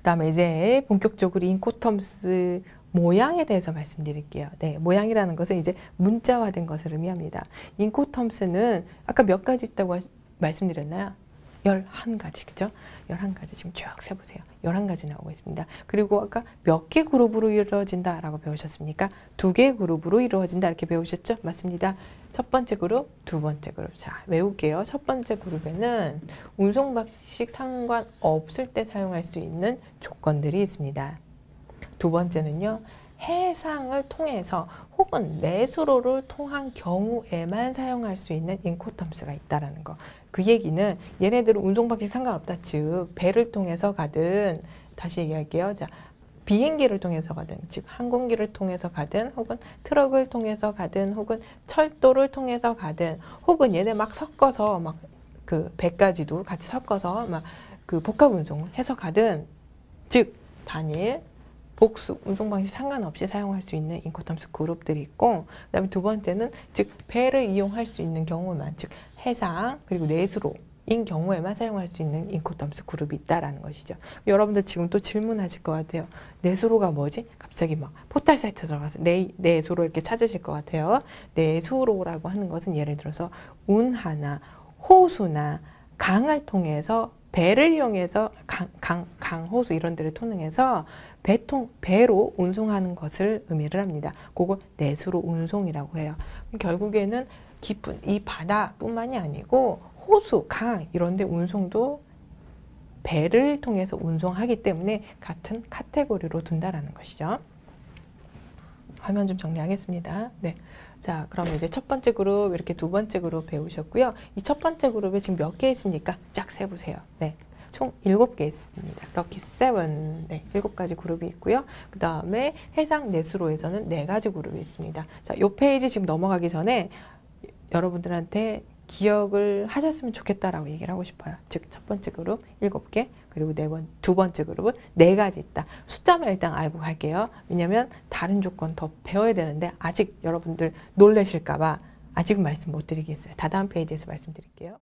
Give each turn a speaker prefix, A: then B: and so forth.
A: 그다음에 이제 본격적으로 인코텀스 모양에 대해서 말씀드릴게요. 네, 모양이라는 것은 이제 문자화된 것을 의미합니다. 인코텀스는 아까 몇 가지 있다고 말씀드렸나요? 11가지, 그죠? 11가지 지금 쭉 세보세요. 11가지 나오고 있습니다. 그리고 아까 몇 개 그룹으로 이루어진다라고 배우셨습니까? 2개 그룹으로 이루어진다 이렇게 배우셨죠? 맞습니다. 첫 번째 그룹, 두 번째 그룹. 자, 외울게요. 첫 번째 그룹에는 운송 방식 상관없을 때 사용할 수 있는 조건들이 있습니다. 두 번째는요, 해상을 통해서 혹은 내수로를 통한 경우에만 사용할 수 있는 인코텀스가 있다라는 거. 그 얘기는 얘네들은 운송 방식 상관없다. 즉 배를 통해서 가든, 다시 얘기할게요. 자, 비행기를 통해서 가든, 즉 항공기를 통해서 가든, 혹은 트럭을 통해서 가든, 혹은 철도를 통해서 가든, 혹은 얘네 막 섞어서 막 그 배까지도 같이 섞어서 막 그 복합 운송을 해서 가든, 즉 단일 복수, 운송 방식 상관없이 사용할 수 있는 인코텀스 그룹들이 있고, 그 다음에 두 번째는 즉 배를 이용할 수 있는 경우만, 즉 해상 그리고 내수로인 경우에만 사용할 수 있는 인코텀스 그룹이 있다라는 것이죠. 여러분들 지금 또 질문하실 것 같아요. 내수로가 뭐지? 갑자기 막 포털 사이트 들어가서 내수로 이렇게 찾으실 것 같아요. 내수로라고 하는 것은 예를 들어서 운하나 호수나 강을 통해서 배를 이용해서 강, 호수 이런 데를 통해서 배로 운송하는 것을 의미를 합니다. 그걸 내수로 운송이라고 해요. 결국에는 깊은 이 바다뿐만이 아니고 호수, 강 이런 데 운송도 배를 통해서 운송하기 때문에 같은 카테고리로 둔다라는 것이죠. 화면 좀 정리하겠습니다. 네. 자, 그럼 이제 첫 번째 그룹, 이렇게 두 번째 그룹 배우셨고요. 이 첫 번째 그룹에 지금 몇 개 있습니까? 쫙 세보세요. 네. 총 7개 있습니다. 럭키 7, 네, 7가지 그룹이 있고요. 그 다음에 해상 내수로에서는 4가지 그룹이 있습니다. 자, 이 페이지 지금 넘어가기 전에 여러분들한테 기억을 하셨으면 좋겠다라고 얘기를 하고 싶어요. 즉, 첫 번째 그룹 7개, 그리고 두 번째 그룹은 4가지 있다. 숫자만 일단 알고 갈게요. 왜냐면 다른 조건 더 배워야 되는데 아직 여러분들 놀라실까봐 아직은 말씀 못 드리겠어요. 다음 페이지에서 말씀드릴게요.